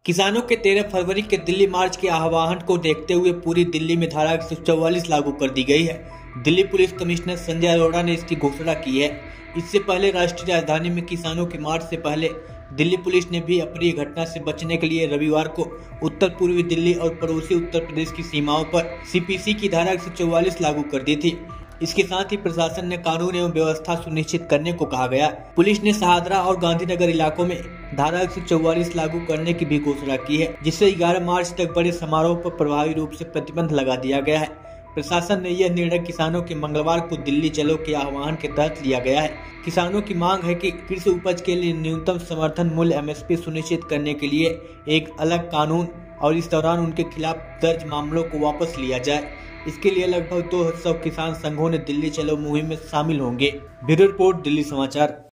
किसानों के 13 फरवरी के दिल्ली मार्च के आह्वान को देखते हुए पूरी दिल्ली में धारा 144 लागू कर दी गई है। दिल्ली पुलिस कमिश्नर संजय अरोड़ा ने इसकी घोषणा की है। इससे पहले राष्ट्रीय राजधानी में किसानों के मार्च से पहले दिल्ली पुलिस ने भी अप्रिय घटना से बचने के लिए रविवार को उत्तर पूर्वी दिल्ली और पड़ोसी उत्तर प्रदेश की सीमाओं पर सीपीसी की धारा 144 लागू कर दी थी। इसके साथ ही प्रशासन ने कानून एवं व्यवस्था सुनिश्चित करने को कहा गया। पुलिस ने सहादरा और गांधीनगर इलाकों में धारा 144 लागू करने की भी घोषणा की है, जिससे 11 मार्च तक बड़े समारोह पर प्रभावी रूप से प्रतिबंध लगा दिया गया है। प्रशासन ने यह निर्णय किसानों के मंगलवार को दिल्ली चलो के आह्वान के तहत लिया गया है। किसानों की मांग है कि कृषि उपज के लिए न्यूनतम समर्थन मूल्य एमएसपी सुनिश्चित करने के लिए एक अलग कानून और इस दौरान उनके खिलाफ दर्ज मामलों को वापस लिया जाए। इसके लिए लगभग 200 किसान संघों ने दिल्ली चलो मुहिम में शामिल होंगे। ब्यूरो रिपोर्ट, दिल्ली समाचार।